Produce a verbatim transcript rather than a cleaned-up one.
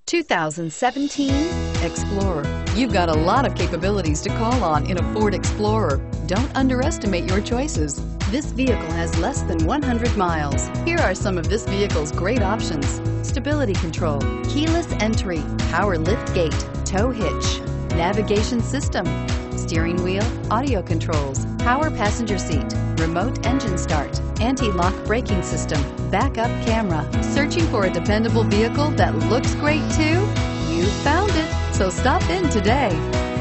two thousand seventeen Explorer. You've got a lot of capabilities to call on in a Ford Explorer. Don't underestimate your choices. This vehicle has less than one hundred miles. Here are some of this vehicle's great options: stability control, keyless entry, power lift gate, tow hitch, navigation system, steering wheel audio controls, power passenger seat, remote engine start, anti-lock braking system, backup camera. Searching for a dependable vehicle that looks great too? You found it, so stop in today.